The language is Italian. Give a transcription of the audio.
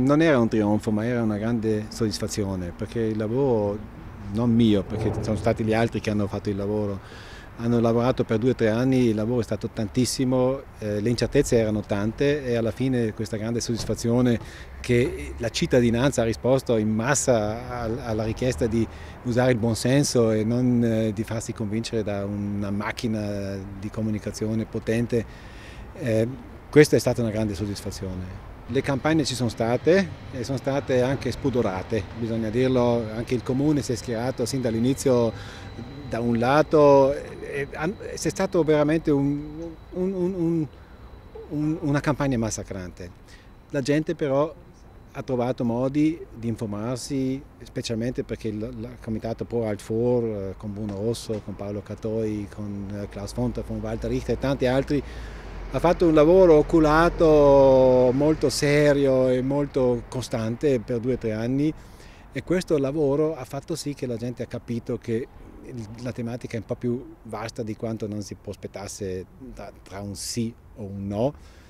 non era un trionfo, ma era una grande soddisfazione, perché il lavoro, non mio, perché sono stati gli altri che hanno fatto il lavoro, hanno lavorato per 2 o 3 anni, il lavoro è stato tantissimo, le incertezze erano tante e alla fine questa grande soddisfazione che la cittadinanza ha risposto in massa alla richiesta di usare il buonsenso e non di farsi convincere da una macchina di comunicazione potente, questa è stata una grande soddisfazione. Le campagne ci sono state e sono state anche spudorate, bisogna dirlo, anche il comune si è schierato sin dall'inizio da un lato, c'è stato veramente una campagna massacrante. La gente però ha trovato modi di informarsi, specialmente perché il Comitato Pro Alt For, con Bruno Rosso, con Paolo Catoi, con Klaus Fonta, con Walter Richter e tanti altri, ha fatto un lavoro oculato molto serio e molto costante per 2 o 3 anni e questo lavoro ha fatto sì che la gente ha capito che la tematica è un po' più vasta di quanto non si prospettasse tra un sì o un no.